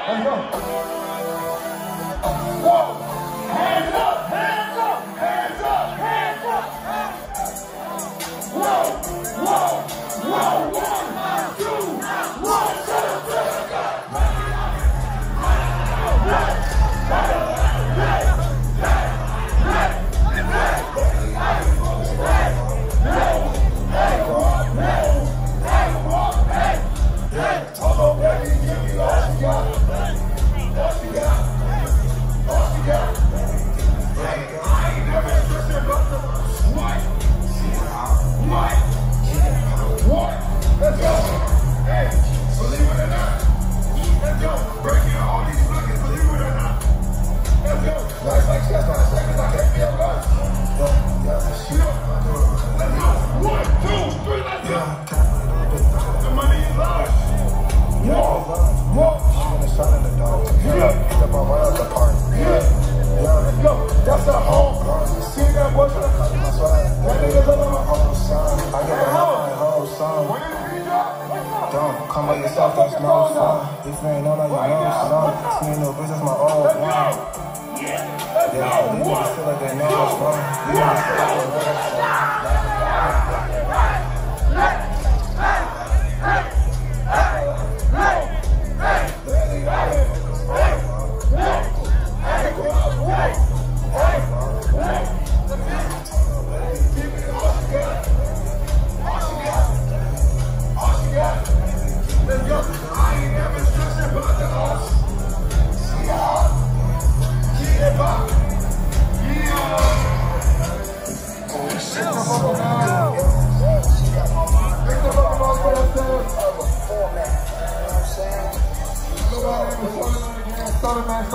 Let's go. Whoa. Hands up, hands up, hands up, hands up. Whoa, whoa, whoa, 1, 2, 1, 2, 1. Let's go. Hey, believe it or not. Let's go. Breaking all these buckets, believe it or not. Let's go. Like 5 seconds, I can't feel us. Let's go. 1, 2, 3, let's go. The money is ours. Whoa, whoa. Step on right out the park. Let's go. That's the home. See that boy? That nigga's on my whole son. I get my whole son. Don't come by yourself, that's no fun. If you ain't know, now you know, son. See no bitch, that's my old one. Yeah, these niggas feel like they know what's wrong. These niggas feel like they know what's let's go. I ain't never stressing about the us. Yeah. Yeah.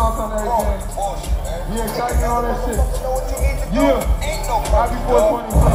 Yeah, excited on that shit. Yeah. Happy 420.